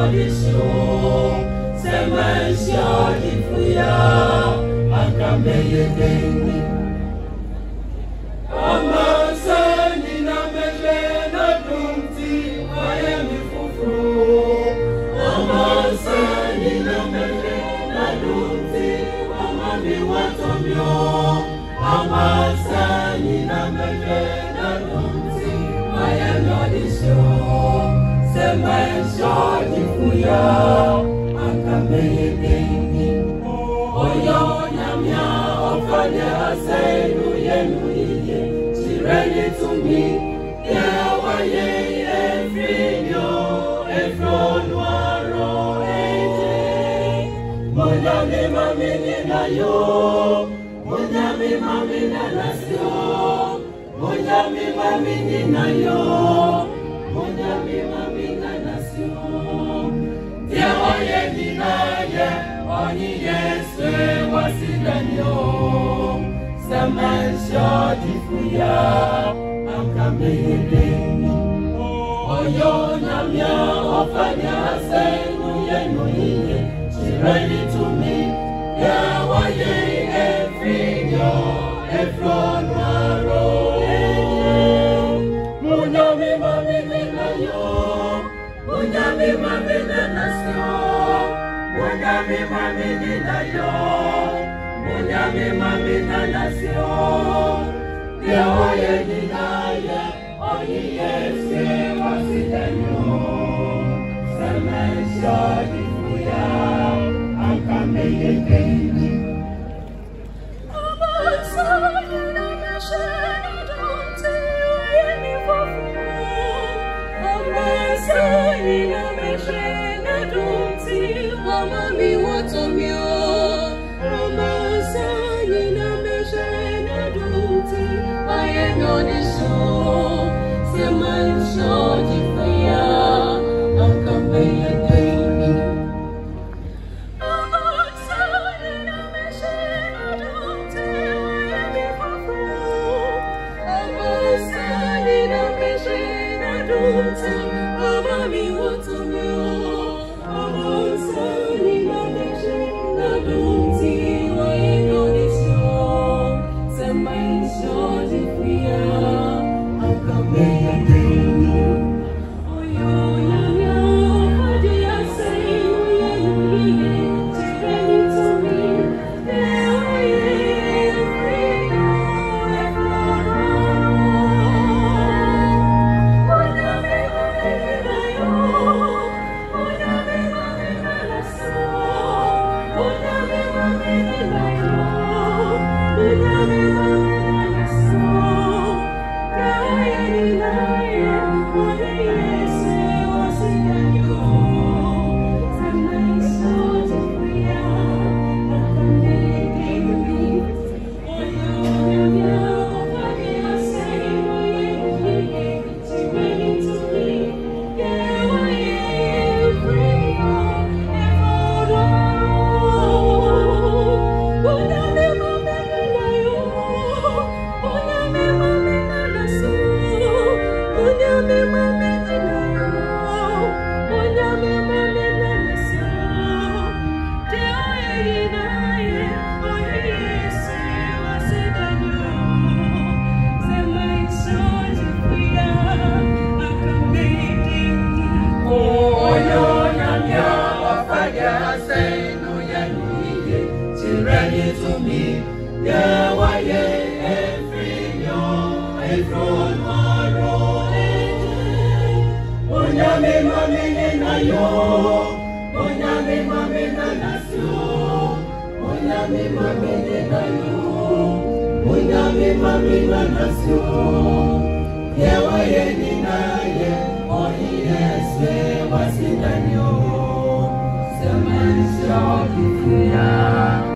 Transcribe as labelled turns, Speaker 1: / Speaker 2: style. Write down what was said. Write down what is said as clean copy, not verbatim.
Speaker 1: Odisho, Semensha Difuya, Akameye Deni. Amasani na mele na dumti, Ayemi Fufu. Amasani na mele na dumti, Amami Watomyo. Amasani na mele na dumti, Ayemi Odisho. Semensha Difuya, Akameye Deni. Oyo Nyamya Ofanya Asenu Yenu Iye, Chireni to me, Yawaye Efrinyo, Efronuaro Eje. Monyami Mamini na yo, Monyami Mamina Nasyo, Monyami Mamini na yo. Monyami Mamina Nasyo, Yawaye Dinaye, Oni Yesu Wasidanyo, Semensha Difuya, Akameye Deni. Oyo Nyamya Ofanya Asenu Yenu Iye, Chireni to me, Yawaye Efrinyo, Efronuaro Eje. Monyami Mamina na yo, Monyami Mamina Nasyo. Monyami Mamini na yo, Monyami Mamina Nasyo. Yawaye Dinaye, Oni Yesu Wasidanyo. Semensha Difuya, Akameye Deni. Amasani na mesheni dumti, Ayemi Fufu. Amasani na mesheni dumti, Amami Watomyo. Amasani na mesheni dumti, Ayemi Odisho. Semensha Difuya, Akameye Deni. Amasani na mesheni dumti, Ayemi Fufu. Amasani na mesheni dumti, Amami Watomyo. Amasani na mesheni dumti, Ayemi Odisho. Semensha Difuya, Akameye Deni. Oyo Nyamya Ofanya Asenu Yenu Iye, Chireni to me, Yawaye Efrinyo, Efronuaro. Monyami Mamini na yo, Monyami Mamina Nasyo. Monyami Mamini na yo, Monyami Mamina Nasyo. Yawaye Dinaye, Oni Yesu Wasidanyo. Semensha Difuya, Akameye Deni. Oyo Nyamya Ofanya Asenu Yenu Iye, Chireni to me, Yawaye Efrinyo, Efronuaro. Monyami Mamini na yo, Monyami Mamina Nasyo. Monyami Mamini na yo, Monyami Mamina Nasyo. Yawaye Dinaye, Oni Yesu Wasidanyo. Semensha Difuya, Akameye Deni. Oyo Nyamya Ofanya Asenu Yenu Iye, Chireni to me, Yawaye Efrinyo, Efronuaro Eje. Monyami Mamini na yo, Monyami Mamina Nasyo. Monyami Mamini na yo, Monyami Mamina Nasyo. Yawaye Dinaye, Oni Yesu Wasidanyo. Semensha Difuya.